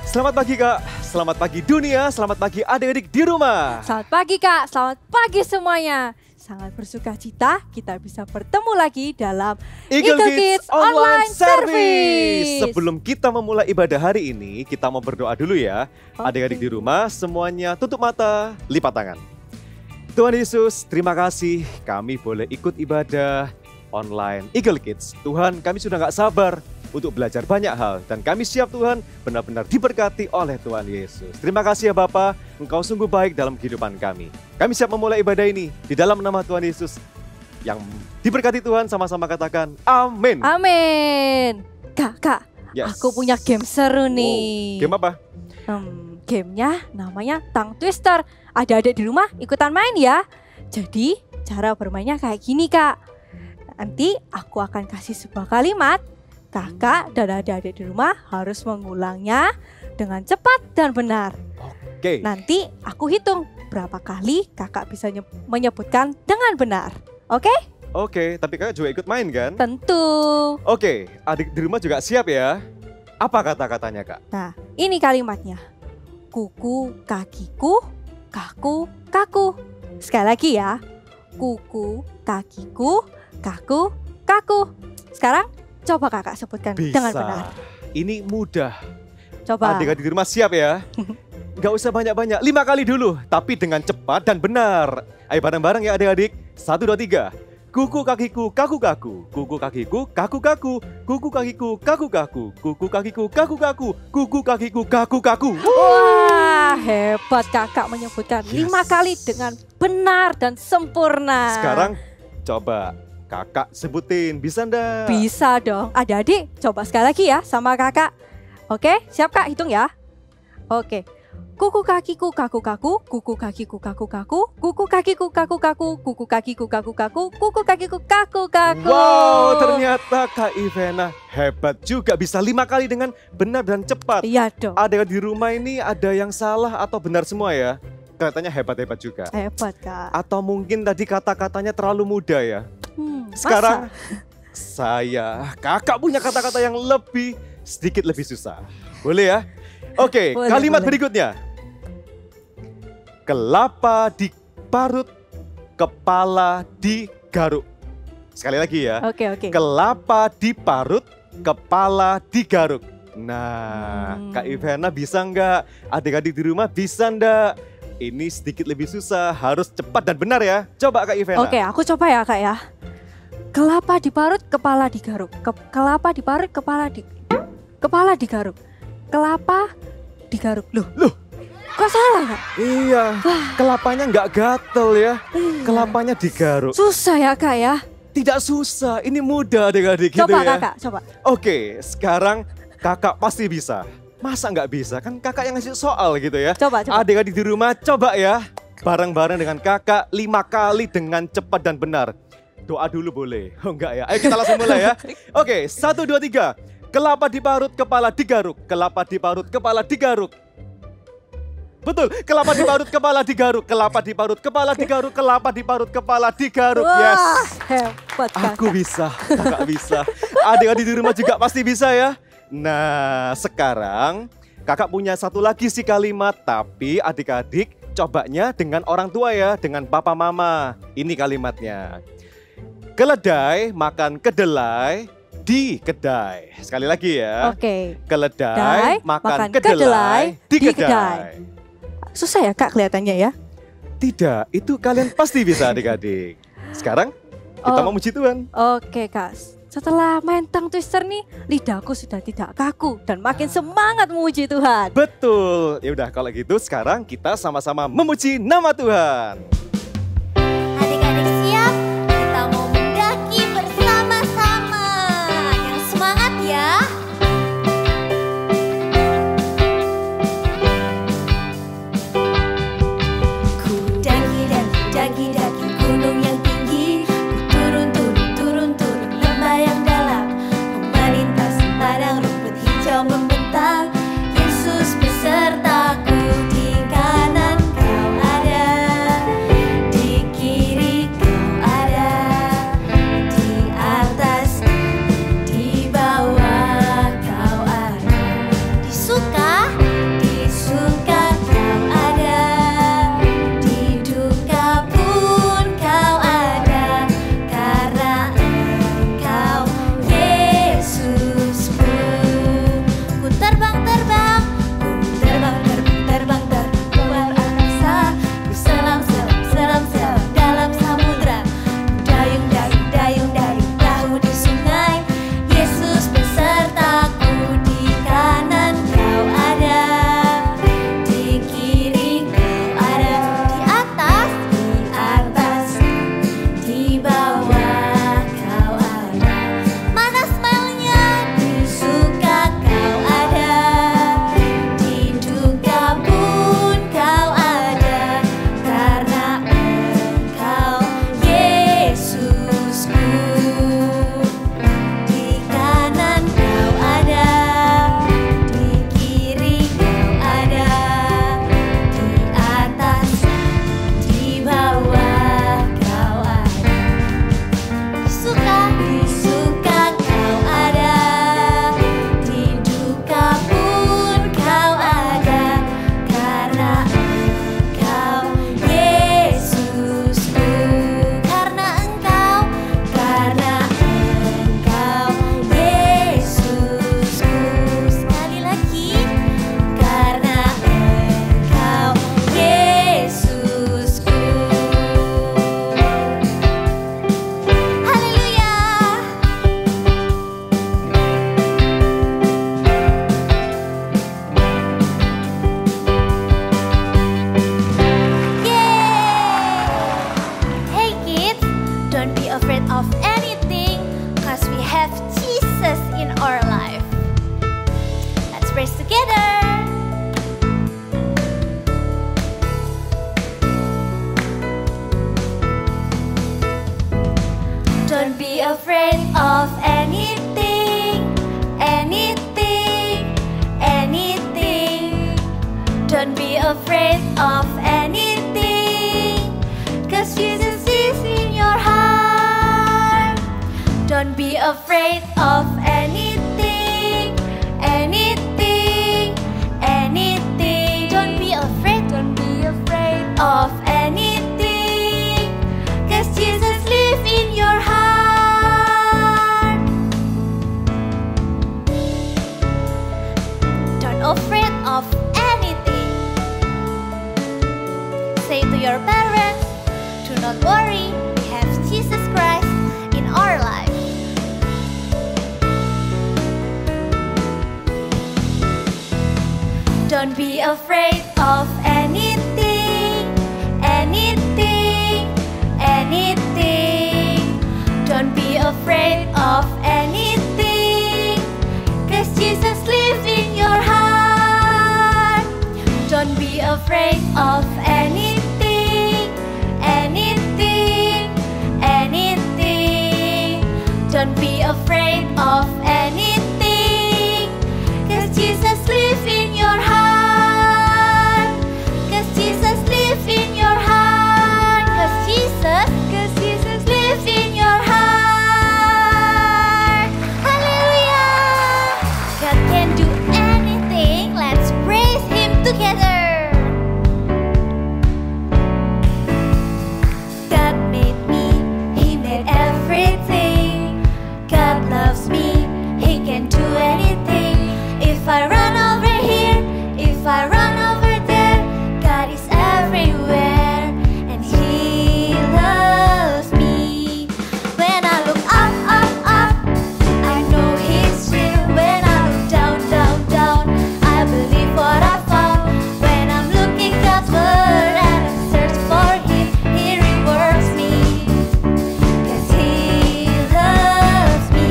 Selamat pagi Kak, selamat pagi dunia, selamat pagi adik-adik di rumah. Selamat pagi Kak, selamat pagi semuanya. Sangat bersuka cita kita bisa bertemu lagi dalam Eagle Kids Online Service. Sebelum kita memulai ibadah hari ini, kita mau berdoa dulu ya. Oke. Adik-adik di rumah semuanya tutup mata, lipat tangan. Tuhan Yesus, terima kasih kami boleh ikut ibadah online Eagle Kids. Tuhan, kami sudah gak sabar untuk belajar banyak hal. Dan kami siap Tuhan benar-benar diberkati oleh Tuhan Yesus. Terima kasih ya Bapa, Engkau sungguh baik dalam kehidupan kami. Kami siap memulai ibadah ini di dalam nama Tuhan Yesus. Yang diberkati Tuhan, sama-sama katakan amin. Amin. Kak, Yes. aku punya game seru nih. Game apa? Gamenya namanya Tongue Twister. Adik-adik di rumah ikutan main ya. Jadi cara bermainnya kayak gini Kak. Nanti aku akan kasih sebuah kalimat. Kakak dan adik-adik di rumah harus mengulangnya dengan cepat dan benar. Oke. Nanti aku hitung berapa kali kakak bisa menyebutkan dengan benar. Oke? Oke, tapi kakak juga ikut main kan? Tentu. Oke, adik di rumah juga siap ya? Apa kata-katanya Kak? Nah, ini kalimatnya. Kuku kakiku, kaku kaku. Sekali lagi ya. Kuku kakiku, kaku kaku. Sekarang coba kakak sebutkan dengan benar. Ini mudah. Coba. Adik-adik di rumah siap ya? Gak usah banyak-banyak, 5 kali dulu. Tapi dengan cepat dan benar. Ayo bareng-bareng ya adik-adik. 1, 2, 3. Kuku kakiku kaku kaku. Kuku kakiku kaku kaku. Kuku kakiku kaku kaku. Kuku kakiku kaku kaku. Kuku kakiku kaku kaku. Wah, hebat kakak menyebutkan Yes. 5 kali dengan benar dan sempurna. Sekarang coba kakak sebutin, bisa ndak? Bisa dong. Adik-adik, coba sekali lagi ya sama kakak. Oke, siap Kak, hitung ya. Oke. Kuku kakiku kaku kaku, kuku kakiku kaku kaku, kuku kakiku kaku kaku, kuku kakiku kaku kaku, kuku kakiku kaku kaku. Wow, ternyata Kak Ivena hebat juga, bisa 5 kali dengan benar dan cepat. Iya dong. Ada di rumah ini ada yang salah atau benar semua ya? Kelihatannya hebat-hebat juga. Hebat Kak. Atau mungkin tadi kata-katanya terlalu mudah ya? Masa? Sekarang kakak punya kata-kata yang sedikit lebih susah. Boleh ya? Oke, Boleh, kalimat boleh. berikutnya. Kelapa diparut, kepala digaruk. Sekali lagi ya. Oke. Kelapa diparut, kepala digaruk. Nah, Kak Ivena bisa nggak? Adik-adik di rumah bisa nggak? Ini sedikit lebih susah, harus cepat dan benar ya. Coba Kak Ivena. Oke, aku coba ya Kak ya. Kelapa diparut, kepala digaruk. Kelapa diparut, kepala digaruk. Kelapa digaruk. Loh, kok salah Kak? Iya, kelapanya nggak gatel ya. Iya. Kelapanya digaruk. Susah ya Kak ya. Tidak susah, ini mudah adik-adik gitu Coba ya. Kakak, coba. Oke, sekarang kakak pasti bisa. Masa nggak bisa? Kan kakak yang ngasih soal gitu ya. Coba. Adik-adik di rumah coba ya. Bareng-bareng dengan kakak 5 kali dengan cepat dan benar. Doa dulu boleh? Oh enggak ya? Ayo kita langsung mulai ya. Oke, 1, 2, 3. Kelapa diparut, kepala digaruk. Kelapa diparut, kepala digaruk. Betul, kelapa diparut, kepala digaruk. Kelapa diparut, kepala digaruk. Kelapa diparut, kepala digaruk. Yes. Wah, hebat Kakak. Aku bisa, kakak bisa. Adik-adik di rumah juga pasti bisa ya. Nah, sekarang kakak punya satu lagi sih kalimat. Tapi adik-adik cobanya dengan orang tua ya, dengan papa mama. Ini kalimatnya. Keledai makan kedelai di kedai. Sekali lagi ya. Oke. Keledai makan kedelai kedelai di di kedai. Susah ya Kak kelihatannya ya. Tidak, itu kalian pasti bisa adik-adik. Sekarang kita mau muji Tuhan. Oke Kak. Setelah main Tongue Twister nih, lidahku sudah tidak kaku dan makin semangat memuji Tuhan. Betul. Ya udah kalau gitu sekarang kita sama-sama memuji nama Tuhan. Adik-adik siap? Kita mau mendaki bersama-sama. Yang semangat ya. Ku daki gunung yang tinggi. Ku turun lembah yang dalam. Ku melintasi padang rumput hijau membentang. Yesus besertaku, di kanan kau ada. afraid of anything, anything, anything. Don't be afraid of anything, 'cause Jesus lives in your heart. Don't afraid of anything. Say to your parents, do not worry, we have Jesus Christ in our life. Don't be afraid of anything, anything, anything. Don't be afraid of anything, 'cause Jesus lives in your heart. Don't be afraid of anything, anything, anything. Don't be afraid of anything, 'cause Jesus lives in your heart. 'Cause Jesus lives in your heart. 'Cause Jesus lives in your heart. Hallelujah! God can do anything. Let's praise Him together. God made me, He made everything. God loves me, He can do anything. If I run over here, if I run over there, God is everywhere and He loves me. When I look up, up, up, I know He's real. When I look down, down, down, I believe what I found. When I'm looking God's word and I search for Him, He rewards me, 'cause He loves me.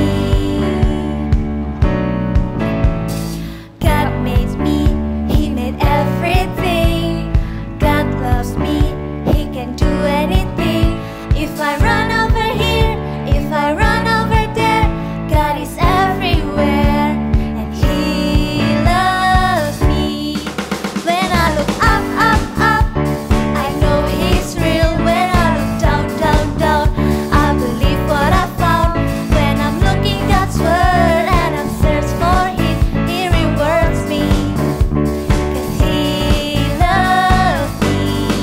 God made me, He made everything. God loves me, He can do anything. If I run over here, if I run over there, God is everywhere and He loves me. When I look up, up, up, I know He's real. When I look down, down, down, I believe what I found. When I'm looking God's word and I'm search for Him, He rewards me, 'cause He loves me.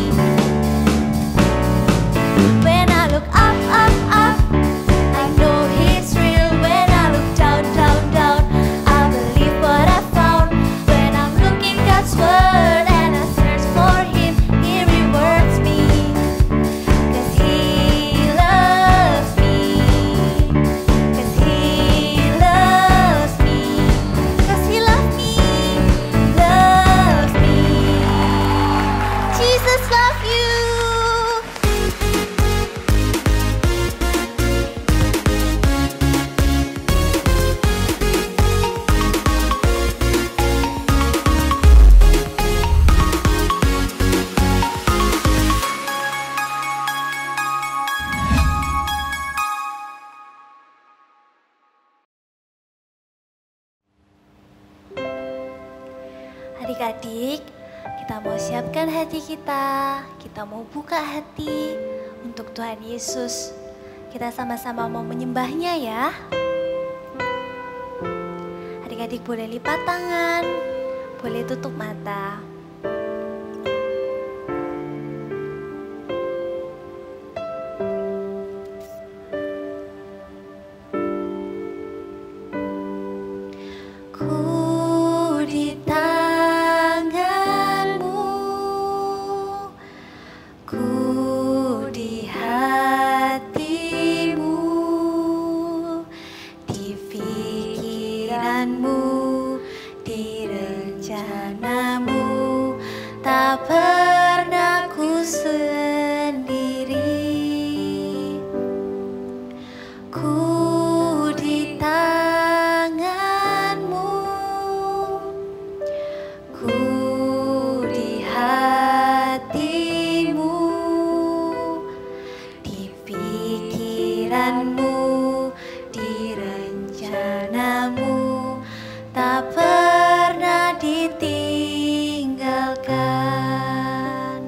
When I look up, up, up, I know He's real. When I look down, down, down, I believe what I found. When I'm looking God's word and I search for Him, He rewards me, 'cause He loves me, 'cause He loves me, 'cause He loves me, loves me. Jesus loves you. Adik-adik, kita mau siapkan hati kita. Kita mau buka hati untuk Tuhan Yesus. Kita sama-sama mau menyembahnya ya. Adik-adik boleh lipat tangan, boleh tutup mata. Ku di tanganmu, ku di hatimu, di pikiranmu, di rencanamu, tak pernah ku sendiri. Ku di tanganmu, ku di hatimu, di pikiranmu, di rencanamu, tak pernah ditinggalkan.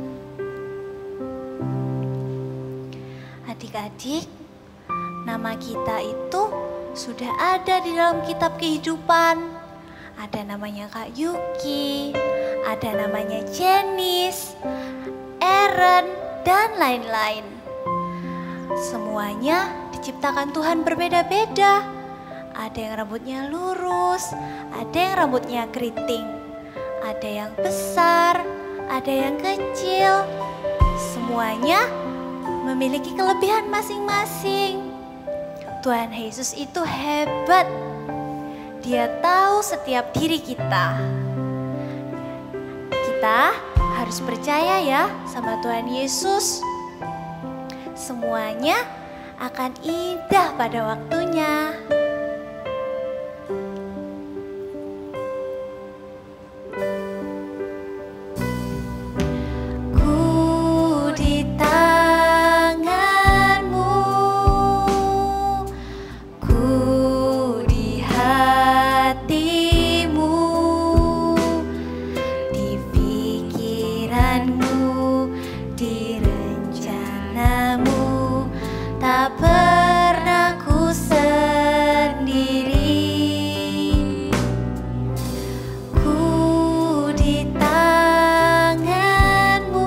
Adik-adik, nama kita itu sudah ada di dalam kitab kehidupan. Ada namanya Kak Yuki, ada namanya Janice, Aaron, dan lain-lain. Semuanya diciptakan Tuhan berbeda-beda. Ada yang rambutnya lurus, ada yang rambutnya keriting, ada yang besar, ada yang kecil. Semuanya memiliki kelebihan masing-masing. Tuhan Yesus itu hebat. Dia tahu setiap diri kita. Kita harus percaya ya sama Tuhan Yesus. Semuanya akan indah pada waktunya. Ku di tanganmu, ku di hatimu, di pikiranmu, di rencanamu, tak pernah ku sendiri. Ku di tanganmu,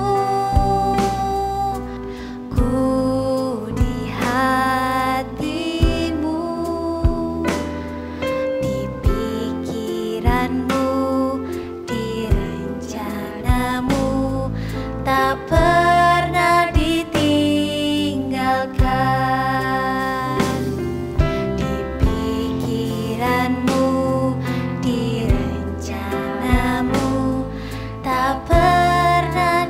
ku di hatimu, di pikiranmu, di rencanamu, tak pernah ditinggalkan. Di pikiranmu, di rencanamu, tak pernah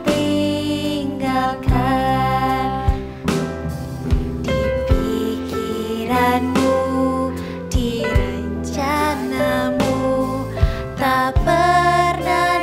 ditinggalkan. Di pikiranmu, di rencanamu, tak pernah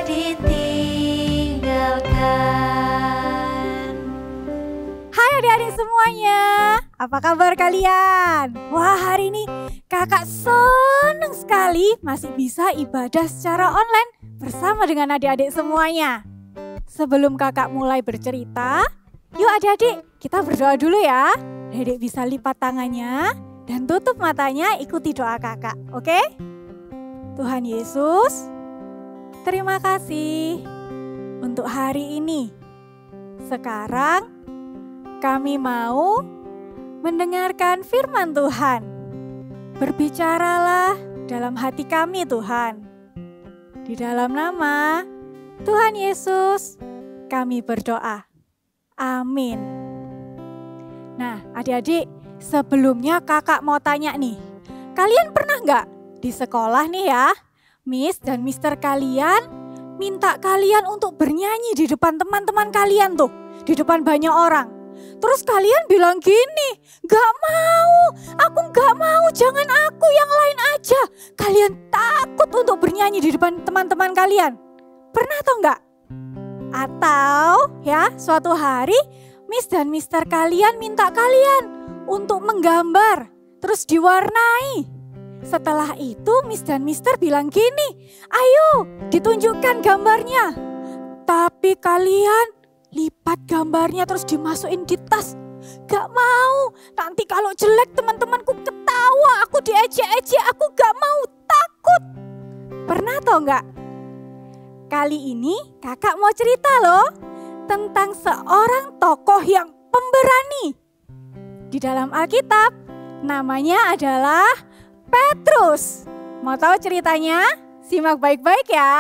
ditinggalkan. Hai adik-adik semuanya, apa kabar kalian? Wah, hari ini kakak seneng sekali masih bisa ibadah secara online bersama dengan adik-adik semuanya. Sebelum kakak mulai bercerita, yuk adik-adik kita berdoa dulu ya. Adik bisa lipat tangannya dan tutup matanya, ikuti doa kakak, oke? Tuhan Yesus, terima kasih untuk hari ini. Sekarang kami mau mendengarkan firman Tuhan. Berbicaralah dalam hati kami Tuhan. Di dalam nama Tuhan Yesus kami berdoa. Amin. Nah adik-adik, sebelumnya kakak mau tanya nih. Kalian pernah nggak di sekolah nih ya, Miss dan Mister kalian minta kalian untuk bernyanyi di depan teman-teman kalian tuh. Di depan banyak orang. Terus kalian bilang gini, gak mau, aku gak mau, jangan aku, yang lain aja. Kalian takut untuk bernyanyi di depan teman-teman kalian. Pernah atau enggak? Atau ya suatu hari Miss dan Mister kalian minta kalian untuk menggambar, terus diwarnai. Setelah itu Miss dan Mister bilang gini, ayo ditunjukkan gambarnya. Tapi kalian lipat gambarnya terus dimasukin di tas. Gak mau, nanti kalau jelek teman-temanku ketawa, aku diejek-ejek, aku gak mau, takut. Pernah atau enggak? Kali ini kakak mau cerita loh tentang seorang tokoh yang pemberani. Di dalam Alkitab namanya adalah Petrus. Mau tahu ceritanya? Simak baik-baik ya.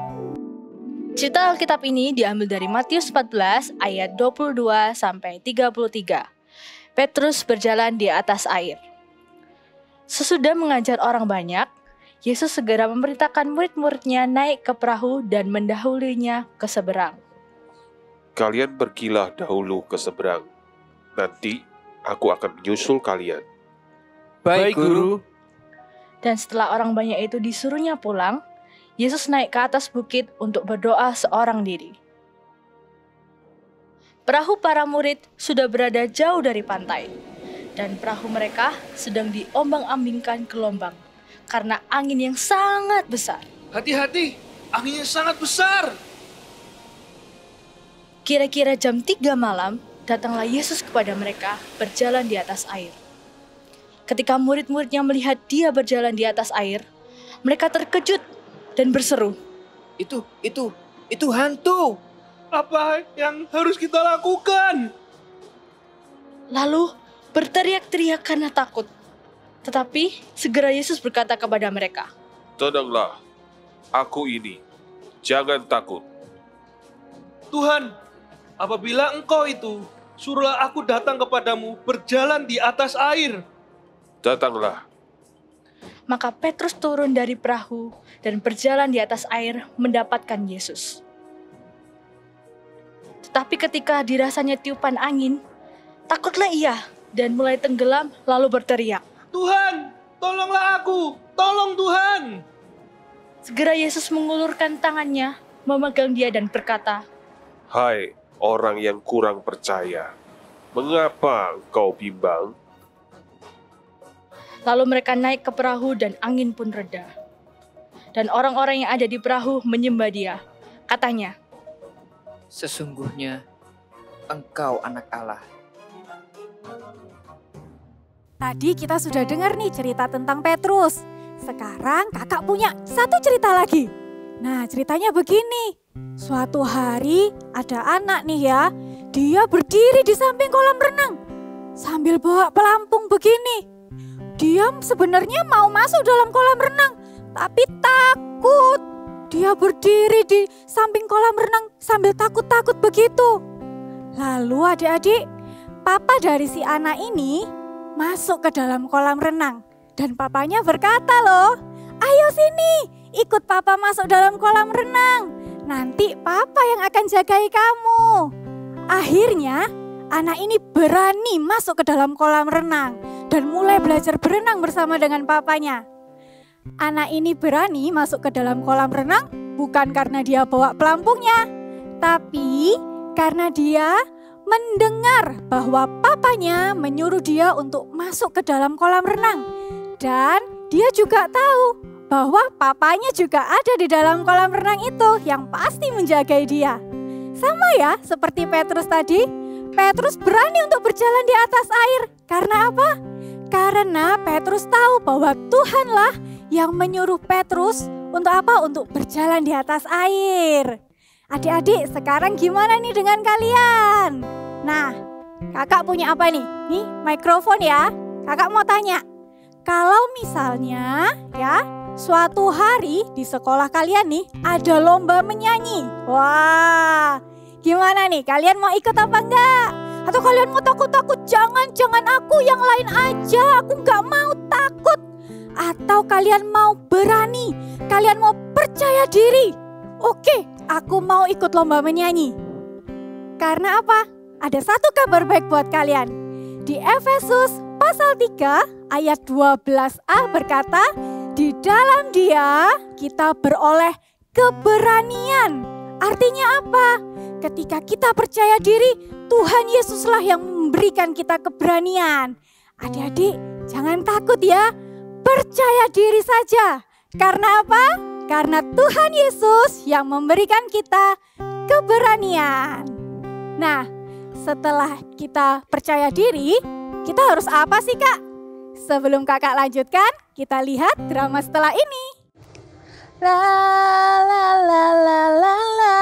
Cerita Alkitab ini diambil dari Matius 14 ayat 22 sampai 33. Petrus berjalan di atas air. Sesudah mengajar orang banyak, Yesus segera memerintahkan murid-muridnya naik ke perahu dan mendahulinya ke seberang. Kalian pergilah dahulu ke seberang. Nanti aku akan menyusul kalian. Baik, Guru. Dan setelah orang banyak itu disuruhnya pulang, Yesus naik ke atas bukit untuk berdoa seorang diri. Perahu para murid sudah berada jauh dari pantai, dan perahu mereka sedang diombang-ambingkan gelombang karena angin yang sangat besar. Hati-hati, anginnya sangat besar. Kira-kira jam 3 malam, datanglah Yesus kepada mereka berjalan di atas air. Ketika murid-muridnya melihat dia berjalan di atas air, mereka terkejut dan berseru, Itu hantu. Apa yang harus kita lakukan? lalu berteriak-teriak karena takut. Tetapi segera Yesus berkata kepada mereka, Tenanglah, aku ini. Jangan takut. Tuhan, apabila Engkau itu, suruhlah aku datang kepadamu berjalan di atas air. Datanglah. Maka Petrus turun dari perahu dan berjalan di atas air mendapatkan Yesus. Tetapi ketika dirasanya tiupan angin, takutlah ia dan mulai tenggelam lalu berteriak. Tuhan, tolonglah aku, tolong Tuhan. Segera Yesus mengulurkan tangannya, memegang dia dan berkata, Hai orang yang kurang percaya, mengapa engkau bimbang? Lalu mereka naik ke perahu dan angin pun reda. Dan orang-orang yang ada di perahu menyembah dia. Katanya, Sesungguhnya engkau anak Allah. Tadi kita sudah dengar nih cerita tentang Petrus. Sekarang kakak punya satu cerita lagi. Nah, ceritanya begini. Suatu hari ada anak nih ya. Dia berdiri di samping kolam renang sambil bawa pelampung begini. Dia sebenarnya mau masuk dalam kolam renang, tapi takut. Dia berdiri di samping kolam renang sambil takut-takut begitu. Lalu adik-adik, papa dari si anak ini masuk ke dalam kolam renang. Dan papanya berkata loh, ayo sini, ikut papa masuk dalam kolam renang. Nanti papa yang akan jagai kamu. Akhirnya anak ini berani masuk ke dalam kolam renang dan mulai belajar berenang bersama dengan papanya. Anak ini berani masuk ke dalam kolam renang bukan karena dia bawa pelampungnya, tapi karena dia mendengar bahwa papanya menyuruh dia untuk masuk ke dalam kolam renang. Dan dia juga tahu bahwa papanya juga ada di dalam kolam renang itu yang pasti menjagai dia. Sama ya seperti Petrus tadi, Petrus berani untuk berjalan di atas air. Karena apa? Karena Petrus tahu bahwa Tuhanlah yang menyuruh Petrus untuk apa? Untuk berjalan di atas air. Adik-adik, sekarang gimana nih dengan kalian? Nah, kakak punya apa nih? Nih, mikrofon ya. Kakak mau tanya. Kalau misalnya ya, suatu hari di sekolah kalian nih ada lomba menyanyi. Wah, gimana nih? Kalian mau ikut apa enggak? Atau kalian mau takut-takut? Jangan aku, yang lain aja. Aku enggak mau, takut. Atau kalian mau berani? Kalian mau percaya diri? Oke, aku mau ikut lomba menyanyi. Karena apa? Ada satu kabar baik buat kalian. Di Efesus pasal 3 ayat 12a berkata, di dalam Dia kita beroleh keberanian. Artinya apa? Ketika kita percaya diri, Tuhan Yesuslah yang memberikan kita keberanian. Adik-adik, jangan takut ya. Percaya diri saja. Karena apa? Karena Tuhan Yesus yang memberikan kita keberanian. Nah, setelah kita percaya diri, kita harus apa sih, Kak? Sebelum kakak lanjutkan, kita lihat drama setelah ini. La la la la la la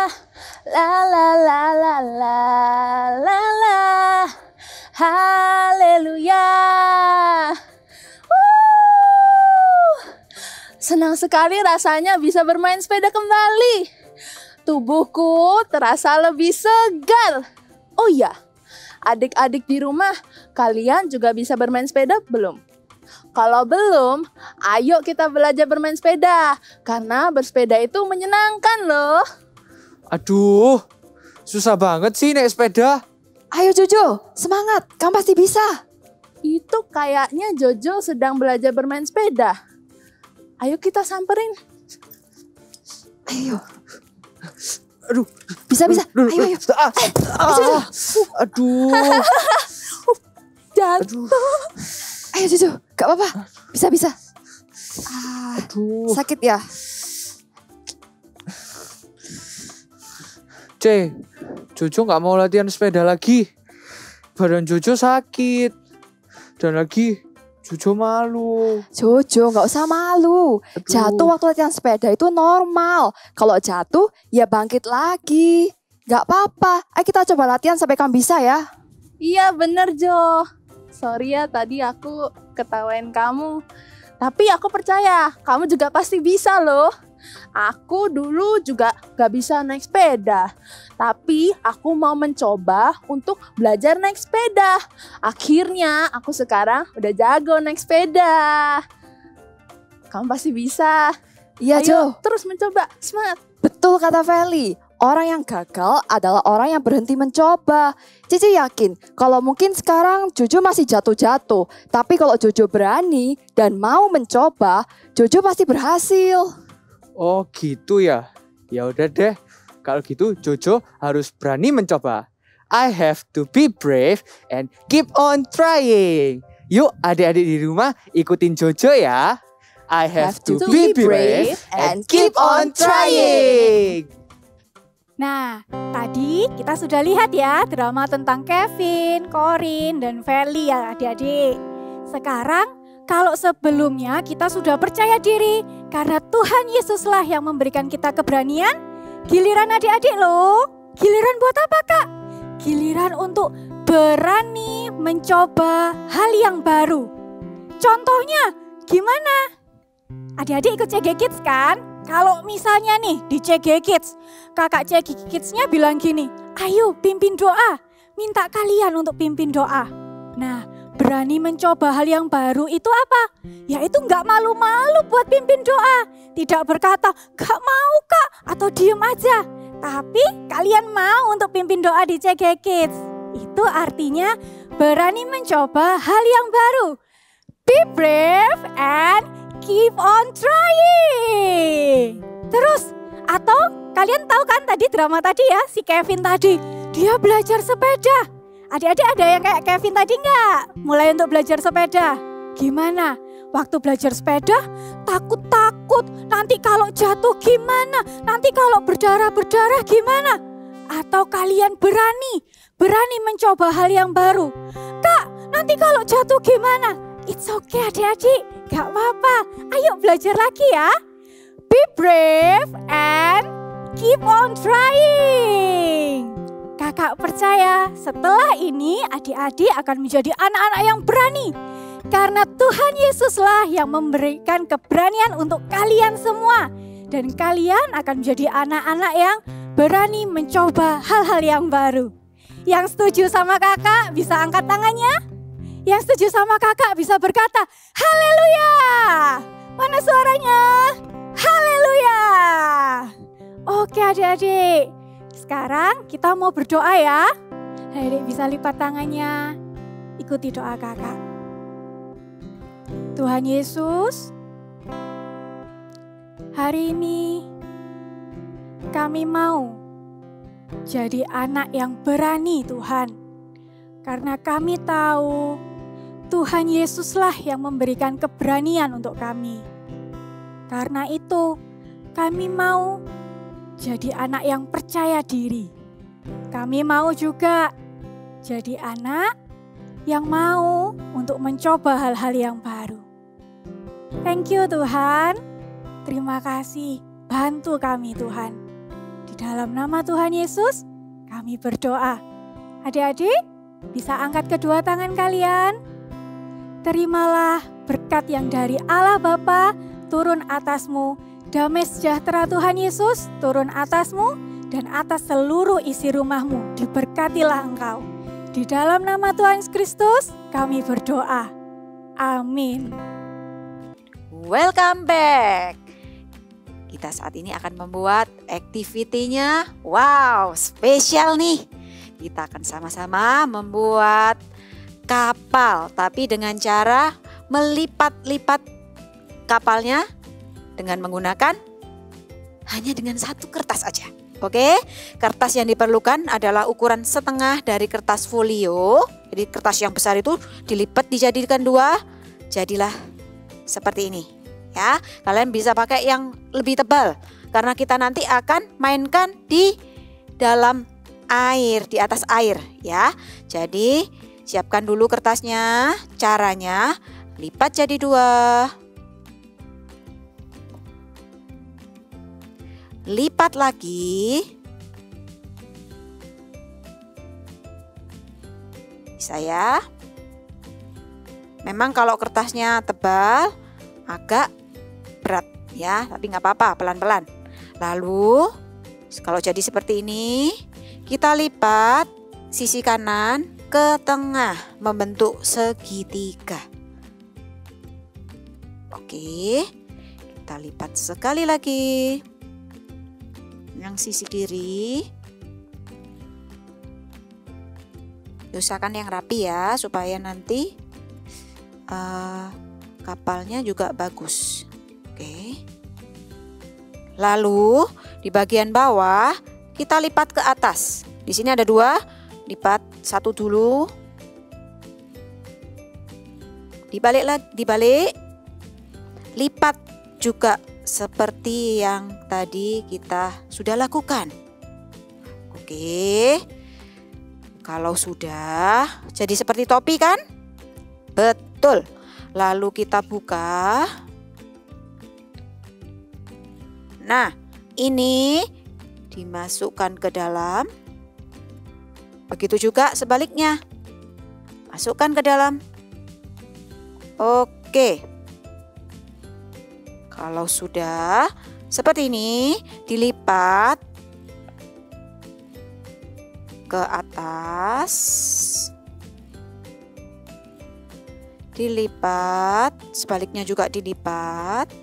la la la la la la la haleluya. Senang sekali rasanya bisa bermain sepeda kembali. Tubuhku terasa lebih segar. Oh iya, adik-adik di rumah, kalian juga bisa bermain sepeda belum? Kalau belum, ayo kita belajar bermain sepeda. Karena bersepeda itu menyenangkan loh. Aduh, susah banget sih naik sepeda. Ayo Jojo, semangat, kamu pasti bisa. Itu kayaknya Jojo sedang belajar bermain sepeda. Ayo kita samperin. Ayo. Aduh, bisa. Ayo. Aduh. Jatuh. Ayo Jojo, gak apa-apa. Bisa. Aduh. Sakit ya? Jojo gak mau latihan sepeda lagi. Badan Jojo sakit. Dan lagi Jojo malu. Jojo, nggak usah malu. Aduh. Jatuh waktu latihan sepeda itu normal. Kalau jatuh, ya bangkit lagi. Nggak apa-apa. Ayo kita coba latihan sampai kamu bisa ya. Iya bener Jo. Sorry ya tadi aku ketawain kamu. Tapi aku percaya kamu juga pasti bisa loh. Aku dulu juga gak bisa naik sepeda. Tapi aku mau mencoba untuk belajar naik sepeda. Akhirnya aku sekarang udah jago naik sepeda. Kamu pasti bisa. Iya Jo. Ayo terus mencoba, semangat. Betul kata Feli. Orang yang gagal adalah orang yang berhenti mencoba. Cici yakin kalau mungkin sekarang Jojo masih jatuh-jatuh. Tapi kalau Jojo berani dan mau mencoba, Jojo pasti berhasil. Oh gitu ya. Ya udah deh. Kalau gitu Jojo harus berani mencoba. I have to be brave and keep on trying. Yuk adik-adik di rumah ikutin Jojo ya. I have to be brave and keep on trying. Nah, tadi kita sudah lihat ya drama tentang Kevin, Corin, dan Feli ya adik-adik. Sekarang kalau sebelumnya kita sudah percaya diri karena Tuhan Yesuslah yang memberikan kita keberanian, giliran adik-adik loh. Giliran buat apa Kak? Giliran untuk berani mencoba hal yang baru. Contohnya gimana? Adik-adik ikut CG Kids kan? Kalau misalnya nih di CG Kids, kakak CG Kids-nya bilang gini, ayo pimpin doa, minta kalian untuk pimpin doa. Nah, berani mencoba hal yang baru itu apa? Yaitu gak malu-malu buat pimpin doa. Tidak berkata, gak mau Kak, atau diem aja. Tapi kalian mau untuk pimpin doa di CG Kids. Itu artinya berani mencoba hal yang baru. Be brave and keep on trying. Terus, atau kalian tahu kan tadi drama tadi ya, si Kevin tadi, dia belajar sepeda. Adik-adik ada yang kayak Kevin tadi nggak? Mulai untuk belajar sepeda. Gimana? Waktu belajar sepeda, takut-takut. Nanti kalau jatuh gimana? Nanti kalau berdarah-berdarah gimana? Atau kalian berani mencoba hal yang baru. Kak, nanti kalau jatuh gimana? It's okay adik-adik. Gak apa-apa, ayo belajar lagi ya. Be brave and keep on trying. Kakak percaya setelah ini adik-adik akan menjadi anak-anak yang berani. Karena Tuhan Yesuslah yang memberikan keberanian untuk kalian semua. Dan kalian akan menjadi anak-anak yang berani mencoba hal-hal yang baru. Yang setuju sama kakak bisa angkat tangannya. Yang setuju sama kakak bisa berkata, haleluya. Mana suaranya? Haleluya. Oke adik-adik, sekarang kita mau berdoa ya. Adik bisa lipat tangannya, ikuti doa kakak. Tuhan Yesus, hari ini kami mau jadi anak yang berani Tuhan. Karena kami tahu Tuhan Yesuslah yang memberikan keberanian untuk kami. Karena itu kami mau jadi anak yang percaya diri. Kami mau juga jadi anak yang mau untuk mencoba hal-hal yang baru. Thank you Tuhan. Terima kasih. Bantu kami Tuhan. Di dalam nama Tuhan Yesus kami berdoa. Adik-adik bisa angkat kedua tangan kalian. Terimalah berkat yang dari Allah Bapa turun atasmu. Damai sejahtera Tuhan Yesus turun atasmu dan atas seluruh isi rumahmu. Diberkatilah engkau. Di dalam nama Tuhan Yesus Kristus kami berdoa. Amin. Welcome back. Kita saat ini akan membuat activity-nya. Wow, spesial nih. Kita akan sama-sama membuat kapal, tapi dengan cara melipat-lipat kapalnya dengan menggunakan hanya dengan satu kertas aja. Oke, kertas yang diperlukan adalah ukuran setengah dari kertas folio. Jadi kertas yang besar itu dilipat dijadikan dua, jadilah seperti ini. Ya, kalian bisa pakai yang lebih tebal karena kita nanti akan mainkan di dalam air, di atas air ya. Jadi siapkan dulu kertasnya. Caranya lipat jadi 2. Lipat lagi. Bisa ya. Memang kalau kertasnya tebal agak berat ya, tapi nggak apa-apa, pelan-pelan. Lalu kalau jadi seperti ini, kita lipat sisi kanan ke tengah membentuk segitiga. Oke, kita lipat sekali lagi. Yang sisi kiri. Usahakan yang rapi ya, supaya nanti kapalnya juga bagus. Oke. Lalu di bagian bawah kita lipat ke atas. Di sini ada 2, lipat 1 dulu. Dibalik. Lipat juga seperti yang tadi kita sudah lakukan. Oke. Kalau sudah jadi seperti topi kan? Betul. Lalu kita buka. Nah, ini dimasukkan ke dalam. Begitu juga sebaliknya. Masukkan ke dalam. Oke. Kalau sudah seperti ini, dilipat ke atas, dilipat, sebaliknya juga dilipat,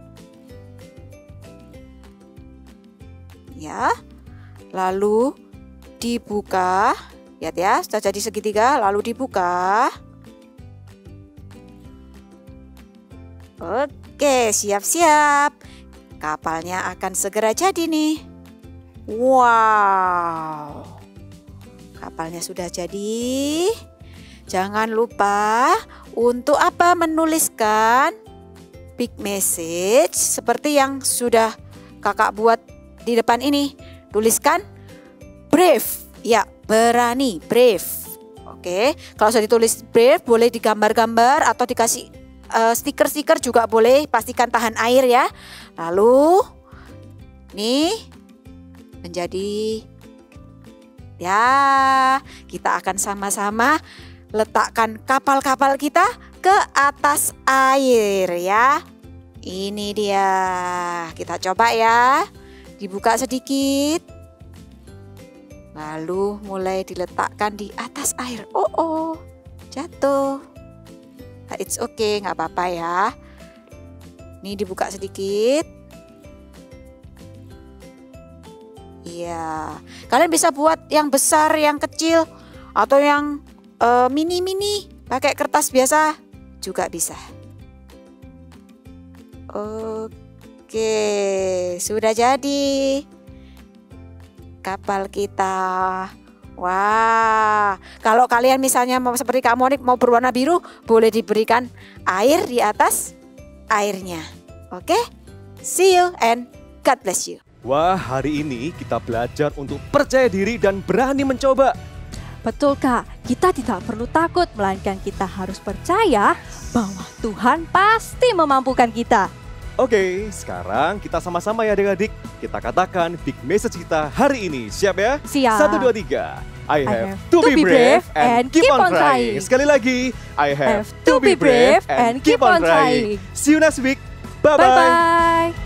ya. Lalu dibuka, lihat ya, sudah jadi segitiga, lalu dibuka. Oke, siap-siap. Kapalnya akan segera jadi nih. Wow. Kapalnya sudah jadi. Jangan lupa untuk apa? Menuliskan big message seperti yang sudah kakak buat di depan ini. Tuliskan brave. Ya, berani, brave. Oke, kalau sudah ditulis brave boleh digambar-gambar atau dikasih stiker-stiker juga boleh. Pastikan tahan air ya. Lalu nih menjadi, ya, kita akan sama-sama letakkan kapal-kapal kita ke atas air ya. Ini dia. Kita coba ya. Dibuka sedikit. Lalu mulai diletakkan di atas air. Oh, jatuh. Nah, it's okay, nggak apa-apa ya. Ini dibuka sedikit. Iya. Kalian bisa buat yang besar, yang kecil, atau yang mini-mini, pakai kertas biasa juga bisa. Oke, sudah jadi kapal kita. Wah, kalau kalian misalnya mau seperti Kak Monik mau berwarna biru, boleh diberikan air di atas airnya. Oke, see you and God bless you. Wah, hari ini kita belajar untuk percaya diri dan berani mencoba. Betul Kak, kita tidak perlu takut, melainkan kita harus percaya bahwa Tuhan pasti memampukan kita. Oke, sekarang kita sama-sama ya adik-adik. Kita katakan big message kita hari ini. Siap ya? Siap. 1, 2, 3. I have to be brave and keep on trying. Sekali lagi, I have to be brave and keep on trying. See you next week. Bye-bye. Bye-bye.